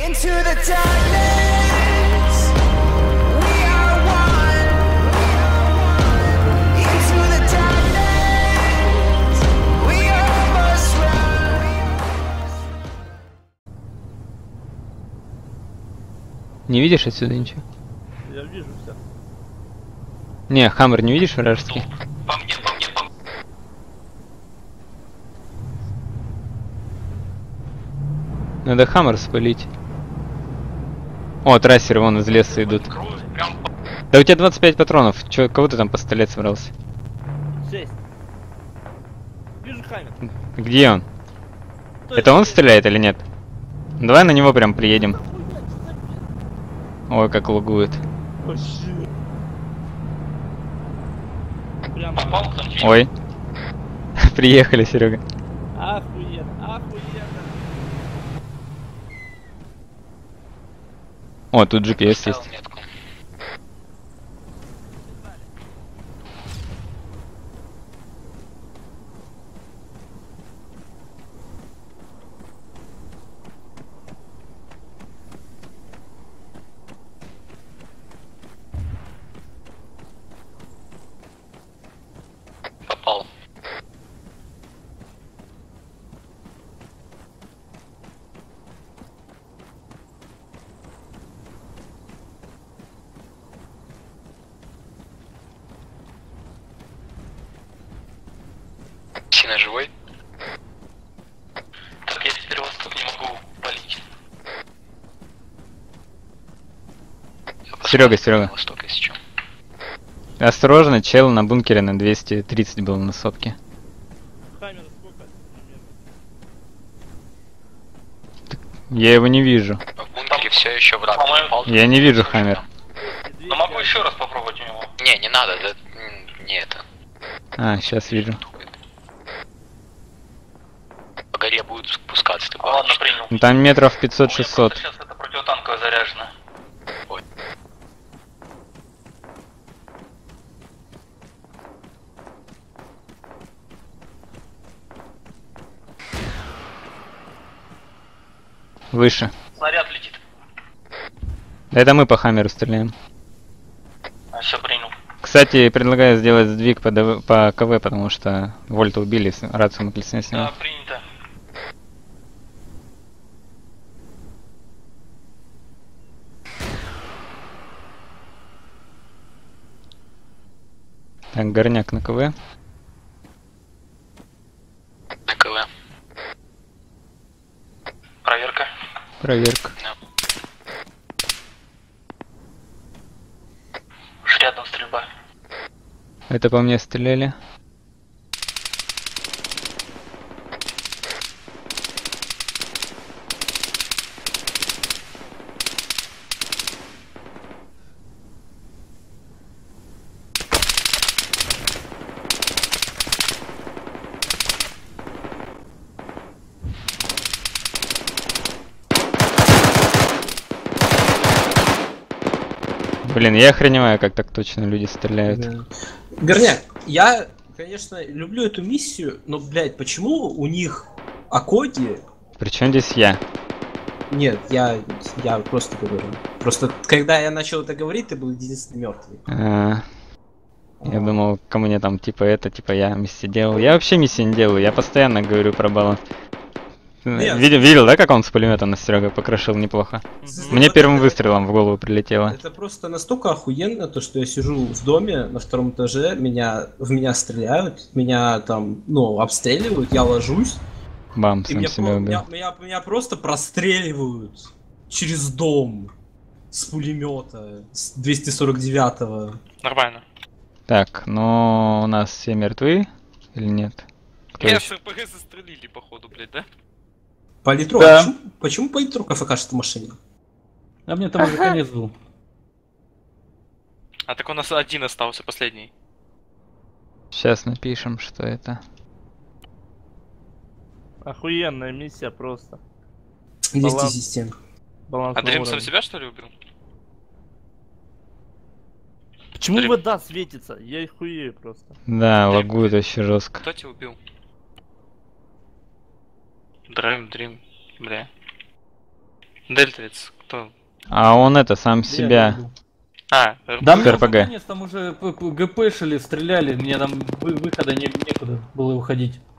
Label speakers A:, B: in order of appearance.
A: Into the darkness, we are one. Into the darkness, we almost run.
B: Не видишь отсюда ничего?
C: Я вижу все.
B: Не, Хаммер не видишь вражеский?
D: По мне.
B: Надо Хаммер спалить. О, трассеры вон из леса идут.
D: Прям
B: Да у тебя 25 патронов. Чё, кого ты там пострелять собрался?
C: 6. Вижу Хаммер.
B: Где он?
C: Стой,
B: Это он
C: стой.
B: стреляет или нет? Давай на него прям приедем. Ой, как лагует.
C: Вообще. Прям.
D: попал там.
B: Ой. Приехали, Серега.
C: Охуенно.
B: О, тут GPS есть.
D: Поставил метку. Попал. Сина живой? Так, я теперь вас тут не могу полить.
B: Серега, Серега.
D: Восток, если чё.
B: Осторожно, чел на бункере на 230 был на сотке.
C: Хаммер сколько?
B: Я его не вижу.
D: В бункере все еще враг не попал.
B: Я не вижу Хаммер.
D: Но могу еще раз попробовать у него. Не надо, это не это.
B: А, сейчас вижу.
D: По горе будет спускаться. Ты ладно, принял.
B: Ну, там метров 500-600.
D: Сейчас это противотанковая заряжена. Ой.
B: Выше.
D: Снаряд летит.
B: Да это мы по Хаммеру стреляем.
D: Все принял.
B: Кстати, предлагаю сделать сдвиг по КВ, потому что Вольта убили, рацию мы клесня с ним.
D: Да, принято.
B: Так, горняк на КВ.
D: На КВ. Проверка.
B: Проверка.
D: Да. Уж рядом стрельба.
B: Это по мне стреляли. Блин, я охреневаю, как так точно люди стреляют.
E: Да. Горняк, я, конечно, люблю эту миссию, но, блядь, почему у них Акоги...
B: Причем здесь я?
E: Нет, я просто говорю. Просто, когда я начал это говорить, ты был единственный мертвый.
B: Я думал, ко мне там типа это, типа я миссии делал. Я вообще миссии не делаю, я постоянно говорю про баланс.
E: Нет.
B: Видел, да, как он с пулемета на Серега покрошил неплохо? Мне первым выстрелом в голову прилетело.
E: Это просто настолько охуенно, то, что я сижу в доме на втором этаже, в меня стреляют, меня там, ну, обстреливают, я ложусь,
B: Бам,
E: и
B: сам
E: меня,
B: себя убил.
E: меня просто простреливают через дом с пулемета, с 249-го.
D: Нормально.
B: Так, но у нас все мертвы или нет? Кто
D: Меня
B: еще?
D: с РПГ застрелили, походу, блядь, да?
E: Политрук,
C: Да.
E: почему Политрук АФКшит в машине?
C: А мне там уже конец был.
D: А так у нас один остался, последний.
B: Сейчас напишем, что это.
C: Охуенная миссия просто.
E: 200 систем.
C: Баланс
D: А
C: на
D: Дрим сам
C: уровне.
D: себя, что ли, убил?
C: Почему
D: Дрим.
C: вода светится? Я их хуею просто.
B: Да, лагует вообще жестко.
D: Кто тебя убил? Дрим, бля. Дельтовец, кто?
B: А он это, сам себя.
D: А,
C: Да
B: С
C: мне
B: РПГ.
C: под конец там уже ГПшили, стреляли, мне там выхода некуда было выходить.